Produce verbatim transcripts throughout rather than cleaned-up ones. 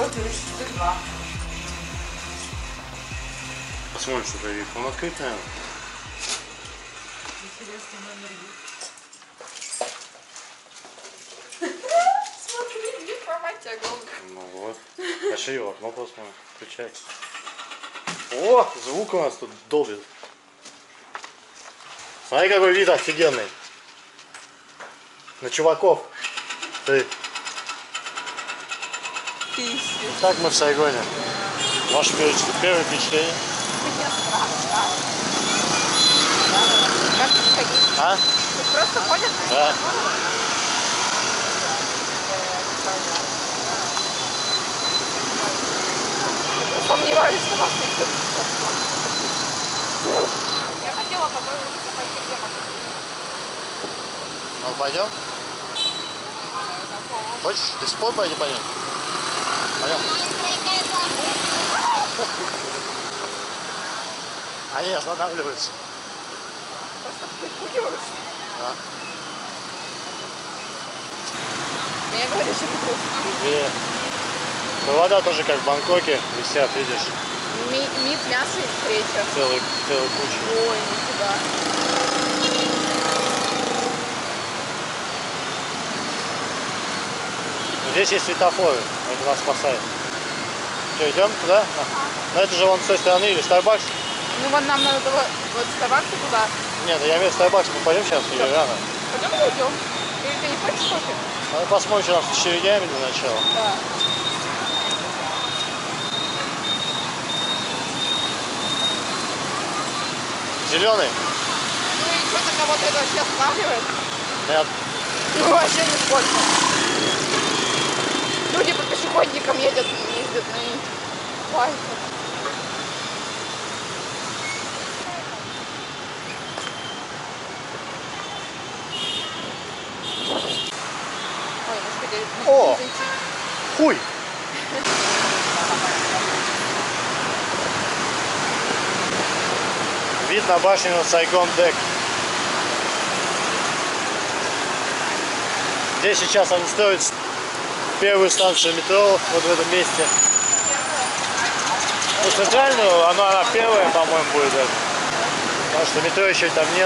Кофе штук два. Посмотрим, что проверит. Он открыт, наверное. Интересный номер есть. Смотри, не формате огромный. Ну вот. Пошли в окно посмотрим. Включай. О, звук у нас тут долбит. Смотри, какой вид офигенный. На чуваков. Ты. Пиздец. Так мы в Сайгоне. Ваше первое впечатление? Мне страшно. Как тут ходить? А? Тут просто ходят? Да. Сомневаюсь, что вас никто не спасет. Я хотела попробовать пойти где Ну, пойдем? Хочешь? Ты спой пойди по ним? Пойдем. Они останавливаются. Просто прикуриваешься. Да. Мне говорят, что ты И провода тоже как в Бангкоке висят, видишь? Ми мид, мясо и встреча. Целый, целый куча. Ой, нифига. Здесь есть светофоры, это нас спасает. Что, идем туда? Ну это же вон с той стороны или Starbucks? Ну вот нам надо было вот с Старбакса туда. Нет, я имею в виду Starbucks, мы пойдем сейчас или рано? Пойдем зайдем. Или ты не хочешь кофе? Надо посмотрим, что у нас с очередями для начала. Да. Зеленый? Ну и что-то кого-то это вообще останавливает? Нет. Ну вообще не сколько. Люди по пешеходникам едут, ездят, ну и лайкают. Ой, мы сходили. О! Хуй! Вид на башню на Сайгон-Дек. Здесь сейчас они строят первую станцию метро, вот в этом месте. Ну, центральную, она, она первая, по-моему, будет даже. Потому что метро еще там нет.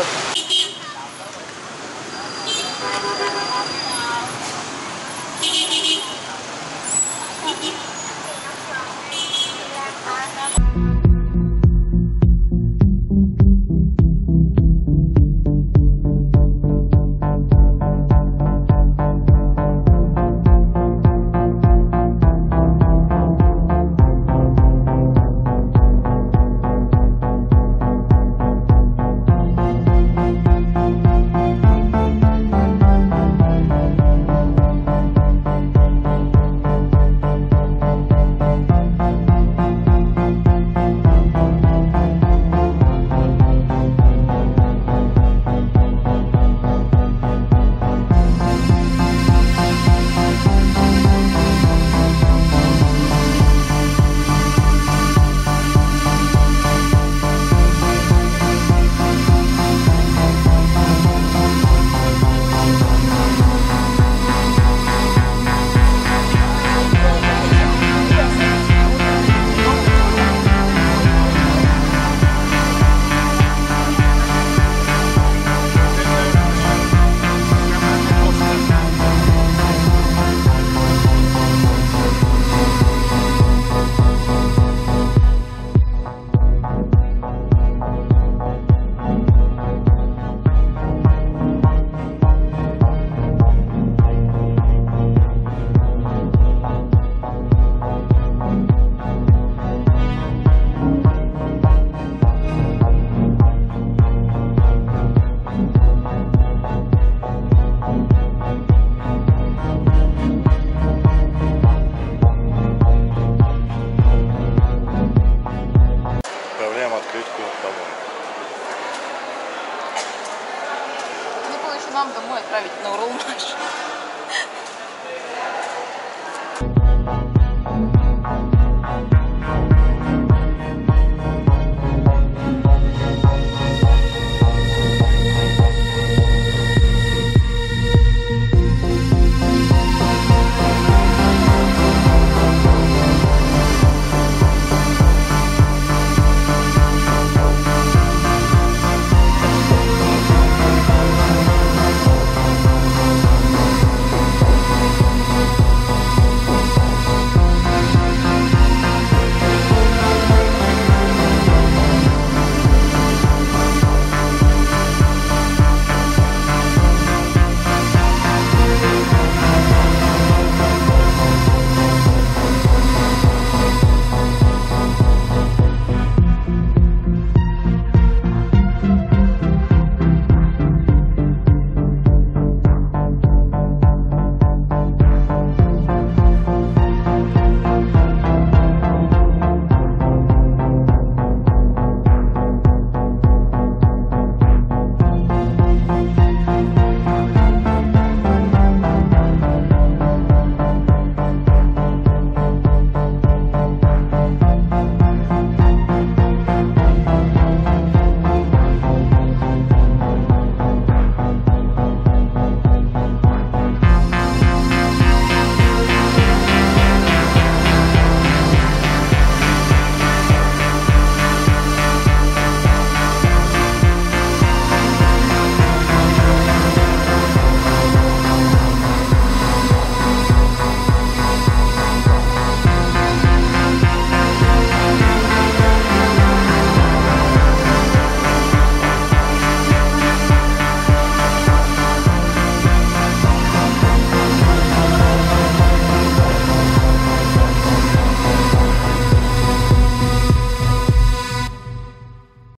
Нам домой отправить на Уралмаш.